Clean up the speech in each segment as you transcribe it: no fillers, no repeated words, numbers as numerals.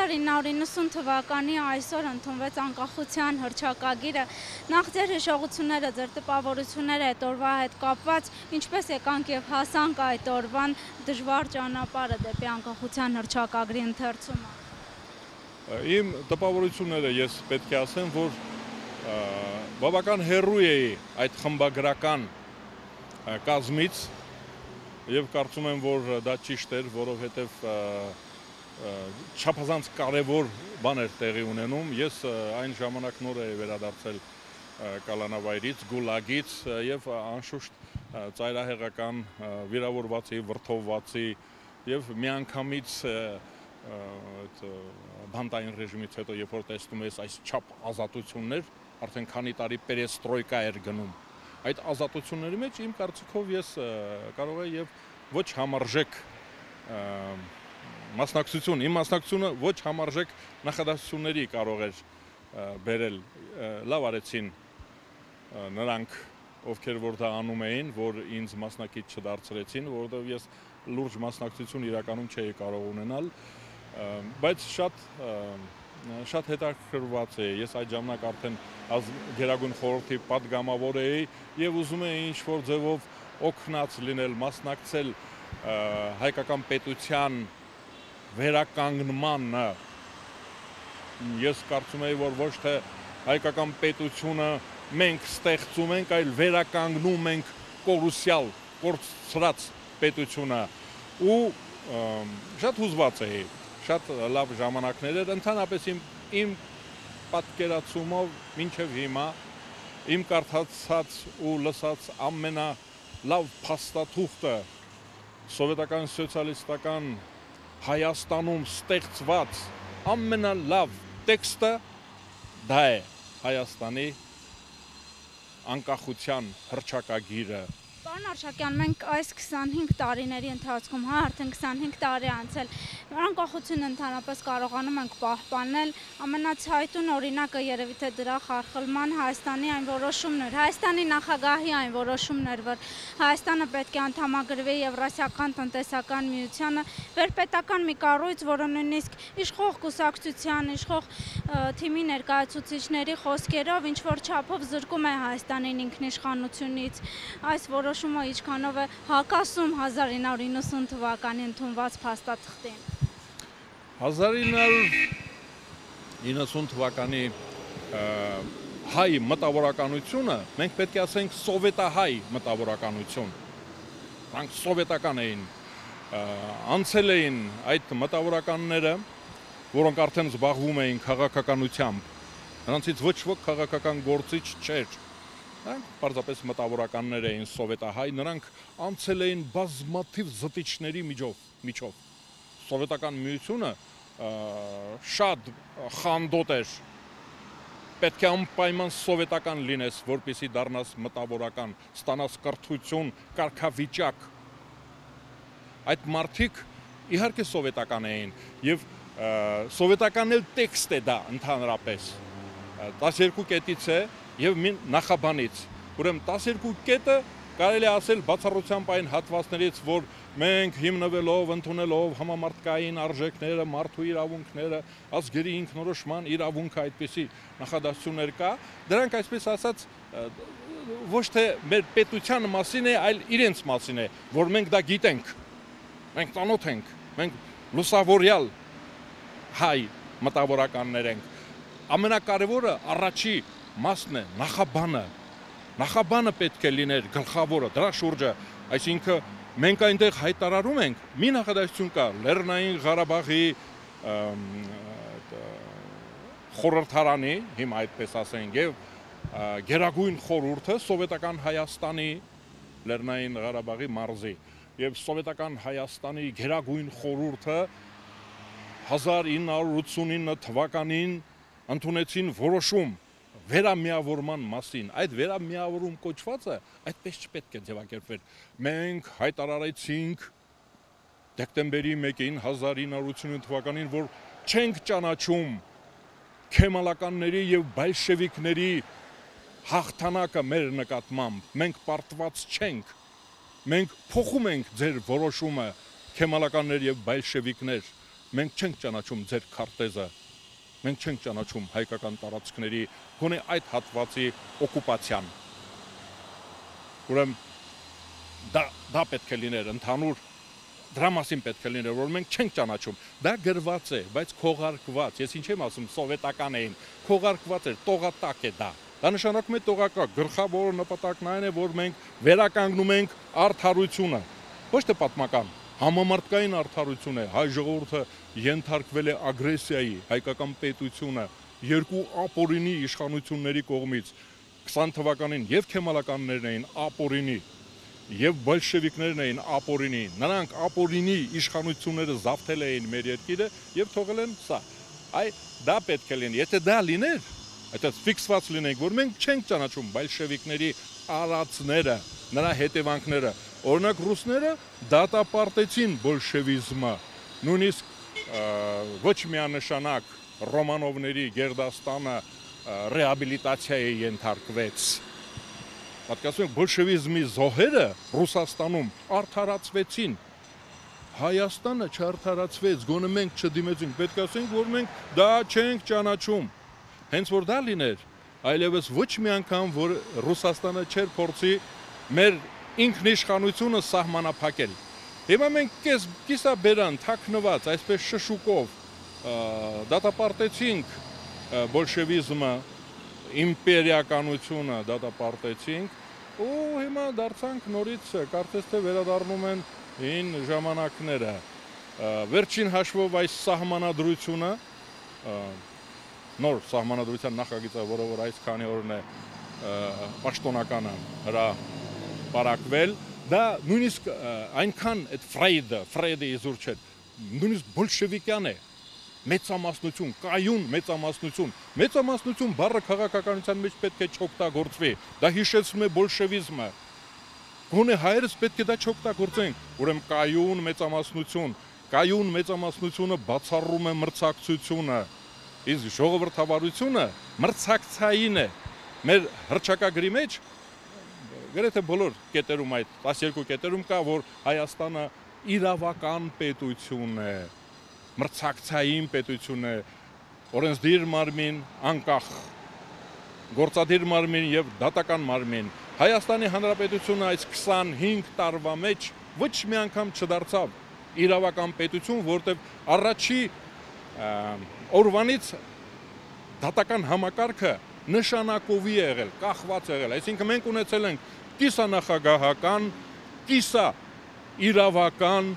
1990 թվականի այսօր ընդունվեց անկախության հռչակագիրը։ Նախ ձեր հիշողությունները, ձեր տպավորությունները այդ օրվա հետ կապված, ինչպես եկանք եւ հասանք այդ օրվան դժվար ճանապարհը դեպի անկախության հռչակագրի ընթերցումը։ Իմ տպավորությունները ես պետք է ասեմ, որ բավական հեռու էի այդ խմբագրական կազմից եւ կարծում եմ, որ դա ճիշտ էր, որովհետեւ չափազանց կարևոր բան էր տեղի ունենում։ Ես այն ժամանակ նոր էի վերադարձել կալանավայրից, գուլագից եւ անշուշտ ծայրահեղական վիրավորվածի, վրդովվածի եւ միանգամից բանտային ռեժիմից հետո երբ որ տեսնում ես այս չափ ազատություններ, արդեն քանի տարի պերեստրոյկա էր գնում։ Այդ ազատությունների մեջ իմ կարծիքով ես կարող եմ եւ ոչ համարժեք մասնակցություն, իմ մասնակցությունը ոչ համարժեք նախադասությունների կարող էր բերել, լավ արեցին նրանք, ովքեր որ դա անում էին, որ ինձ մասնակից չդարձրեցին, որովհետև ես լուրջ մասնակցություն իրականում չէի կարող ունենալ, բայց շատ հետաքրքրված էի, ես այդ ժամանակ արդեն Գերագույն խորհրդի պատգամավոր էի եւ ուզում էի ինչ-որ ձևով օգնած լինել, մասնակցել հայկական պետության վերականգնմանը։ Ես կարծում եմ, որ ոչ թե հայկական պետությունը մենք ստեղծում ենք, այլ վերականգնում ենք կորուսյալ, կորցրած պետությունը ու շատ հուզված էի, շատ լավ ժամանակներ էր, ընդհանրապես իմ պատկերացումով մինչև հիմա իմ կարդացած ու լսած ամենալավ փաստաթուղթը սովետական սոցիալիստական Հայաստանում ստեղծված ամենալավ տեքստը դա է Հայաստանի անկախության հռչակագիրը։ Պարոն Արշակյան, մենք այս 25 տարիների ընթացքում, արդեն 25 տարի անցել, անկախությունը ընդհանրապես կարողանում ենք պահպանել, ամենացայտուն օրինակը երևի թե դրա խարխլման Հայաստանի այն որոշումն էր, Հայաստանի նախագահի այն որոշումն էր, որ Հայաստանը պետք է անդամագրվի Եվրասիական տնտեսական միությանը, վերպետական մի կառույց, որը նույնիսկ իշխող կուսակցության, իշխող թիմի ներկայացուցիչների խոսքերով ինչ-որ չափով զրկում է Հայաստանին ինքնիշխանությունից, այս որոշումը ինչքանով է հակասում 1990 թվականի ընդունված փաստաթղթին։ 1990 թվականի հայ մտավորականությունը, մենք պետք է ասենք սովետահայ մտավորականություն, նրանք սովետական էին, անցել էին այդ մտավորականները, որոնք արդեն զբաղվում էին քաղաքականությամբ, նրանցից ոչ ոք քաղաքական գործիչ չէր, նրանք պարզապես մտավորականներ էին սովետահայ, նրանք անցել էին բազմաթիվ զտիչների միջով, սովետական միությունը շատ խանդոտ էր, պետք է անպայման սովետական լինես, որպեսզի դառնաս մտավորական, ստանաս կրթություն, կարգավիճակ։ Այդ մարդիկ իհարկե սովետական էին եւ սովետական էլ տեքստ է դա ընդհանրապես 12 կետից է եւ մի նախաբանից։ Ուրեմն 12 կետը կարելի է ասել բացառությամբ այն հատվածներից, որ մենք հիմնվելով, ընդունելով համամարտկային արժեքները, մարդու իրավունքները, ազգերի ինքնորոշման իրավունքը այդպիսի նախադասություններ կա, դրանք այսպես ասած ոչ թե մեր պետության մասին է, այլ իրենց մասին է, որ մենք դա գիտենք, մենք ծանոթ ենք, մենք լուսավորյալ հայ մտավորականներ ենք։ Ամենակարևորը առաջի մասն է, նախաբանը պետք է լիներ գլխավորը, դրա շուրջը, այսինքն մենք այնտեղ հայտարարում ենք, մի նախադասություն կա, Լեռնային Ղարաբաղի խորհրդարանի, հիմա այդպես ասենք, եւ Գերագույն խորհուրդը Սովետական Հայաստանի Լեռնային Ղարաբաղի մարզի եւ Սովետական Հայաստանի Գերագույն խորհուրդը 1989 թվականին ընդունեցին որոշում վերամիավորման մասին, այդ վերամիավորում կոչվածը այդպես չպետք է ձևակերպվեր։ Մենք հայտարարեցինք դեկտեմբերի 1-ին 1989 թվականին, որ չենք ճանաչում քեմալականների եւ բոլշևիկների հաղթանակը մեր նկատմամբ, մենք պարտված չենք, մենք փոխում ենք ձեր որոշումը քեմալականներ եւ բոլշևիկներ, մենք չենք ճանաչում ձեր քարտեզը, մենք չենք ճանաչում հայկական տարածքների գոնե այդ հատվածի օկուպացիան։ Ուրեմն դա պետք է լիներ ընդհանուր դրա մասին պետք է լիներ, որ մենք չենք ճանաչում։ Դա գրված է, բայց քողարկված, ես ինչ եմ ասում, սովետական էին, քողարկված էր, տողատակ է դա։ Դա նշանակում է տողակակ, գլխավոր նպատակն այն է, որ մենք վերականգնում ենք արդարությունը, ոչ թե պատմական, համամարտկային արդարություն է, հայ ժողովուրդը ենթարկվել է ագրեսիայի, հայկական պետությունը երկու ապօրինի իշխանությունների կողմից 20 թվականին եւ քեմալականներն էին ապօրինի եւ բոլշևիկներն էին ապօրինի, նրանք ապօրինի իշխանությունները զավթել էին մեր երկիրը եւ թողել են սա։ Այ դա պետք է լինի, եթե դա լիներ, այդպես ֆիքսված լինենք, որ մենք չենք ճանաչում բոլշևիկների արածները, նրա հետևանքները։ Օրինակ ռուսները դատապարտեցին բոլշևիզմը, նույնիսկ ոչ միանշանակ Ռոմանովների Գերդաստանը ռեաբիլիտացիայի ենթարկվեց։ Պատկասում եք, բոլշևիզմի զոհերը Ռուսաստանում արդարացվեցին, Հայաստանը չարդարացվեց, գոնե մենք չդիմեցինք, պետք է ասենք, որ մենք դա չենք ճանաչում։ Հենց որ դա լիներ, այլևս ոչ մի անգամ, որ Ռուսաստանը չէր փորձի մեր ինքնիշխանությունը սահմանափակել։ Հիմա մենք կիսաբերան, թաքնված, այսպես շշուկով դատապարտեցինք բոլշևիզմը, իմպերիականությունը դատապարտեցինք ու հիմա դարձանք նորից կարծես թե վերադառնում են հին ժամանակները։ Վերջին հաշվով այս սահմանադրությունը, նոր սահմանադրության նախագիծը, որը որ այս քանի օրն է պաշտոնականը հրապարակվել, դա նույնիսկ այնքան այդ Ֆրեյդը իզուր չէ, նույնիսկ բոլշևիկյան է, մեծամասնություն, կայուն մեծամասնություն, մեծամասնություն բառը քաղաքականության մեջ պետք է չօգտագործվի, դա հիշեցնում է բոլշևիզմը, գոնե հայերս պետք է դա չօգտագործենք, ուրեմն կայուն մեծամասնությունը բացառում է մրցակցությունը, իսկ ժողովրդավարությունը մրցակցային է, մեր հռչակագրի մեջ գրեթե բոլոր կետերում այդ 12 կետերում կա, որ Հայաստանը իրավական պետություն է, մրցակցային պետություն է, օրենսդիր մարմին, անկախ, գործադիր մարմին եւ դատական մարմին։ Հայաստանի Հանրապետությունը այս 25 տարվա մեջ ոչ մի անգամ չդարձավ իրավական պետություն, որտեղ առաջի օրվանից դատական համակարգը նշանակովի է եղել, կախված եղել, այսինքն մենք ունեցել ենք կիսանախագահական, կիսա իրավական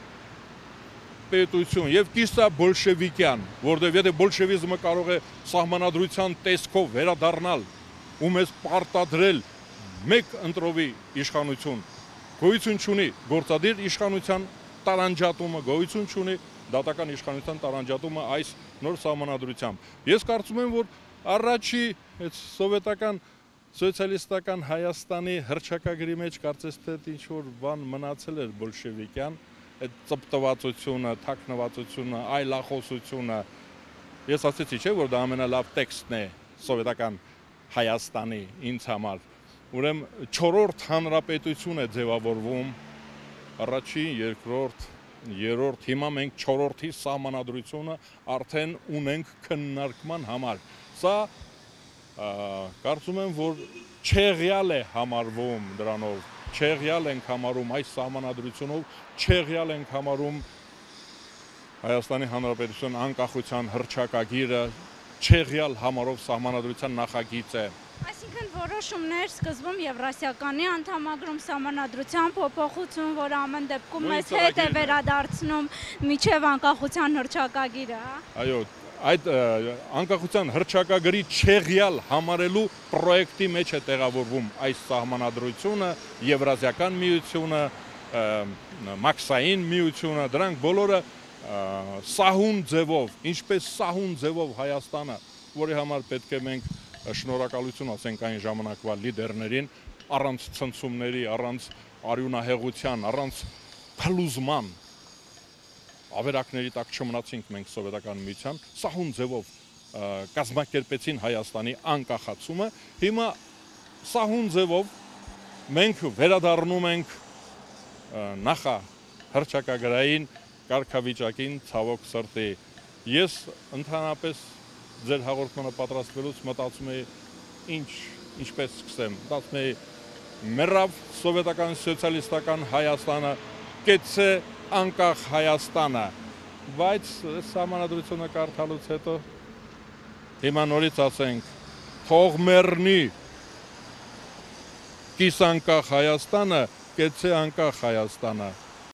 պետություն եւ կիսա բոլշևիկյան, որտեղ եթե բոլշևիզմը կարող է սահմանադրության տեսքով վերադառնալ ու մեզ պարտադրել մեկ ընտրովի իշխանություն, գոյություն չունի գործադիր իշխանության տարանջատումը, գոյություն չունի դատական իշխանության տարանջատումը այս նոր սահմանադրությամբ։ Ես կարծում եմ, որ առաջի այդ սովետական սոցիալիստական Հայաստանի հռչակագրի մեջ կարծես թե ինչ-որ բան մնացել էր բոլշևիկյան, այդ ծպտվածությունը, թաքնվածությունը, այլախոսությունը։ Ես ասեցի, չէ, որ դա ամենալավ տեքստն է սովետական Հայաստանի ինձ համար։ Ուրեմն 4-րդ հանրապետություն է ձևավորվում, առաջին, երկրորդ, երրորդ, հիմա մենք 4-րդի սահմանադրությունը արդեն ունենք քննարկման համար։ Սա կարծում եմ, որ չեղյալ է համարվում դրանով, չեղյալ ենք համարում այս սահմանադրությունով, չեղյալ ենք համարում Հայաստանի Հանրապետության անկախության հռչակագիրը, չեղյալ համարով սահմանադրության նախագիծը։ Այսինքն որոշումներ սկզբում Եվրասիականի անդամագրում սահմանադրության փոփոխություն, որ ամեն դեպքում մեզ հետ է վերադարձնում միջև անկախության հռչակագիրը, հա։ Այո, այդ անկախության հռչակագրի չեղյալ համարելու պրոյեկտի մեջ է տեղավորվում այս սահմանադրությունը, Եվրազիական միությունը, Մաքսային միությունը, դրանք բոլորը սահուն ձևով, ինչպես սահուն ձևով Հայաստանը, որի համար պետք է մենք շնորհակալություն ասենք այն ժամանակվա լիդերներին, առանց ցնցումների, առանց արյունահեղության, առանց փլուզման ավերակների տակ չմնացինք մենք սովետական միության, սահուն ձևով կազմակերպեցին Հայաստանի անկախացումը, հիմա սահուն ձևով մենք վերադառնում ենք նախահռչակագրային կարգավիճակին ցավոք սրտի։ Ես ընդհանրապես ձեր հաղորդմանը պատրաստվելուց մտածում էի ինչպես սկսեմ։ Մտածում էի մեռավ սովետական սոցիալիստական Հայաստանը, կեցե անկախ Հայաստանը, բայց սահմանադրությունը կարդալուց հետո հիմա նորից ասենք թող մեռնի կիսանկախ Հայաստանը, կեցե անկախ Հայաստանը։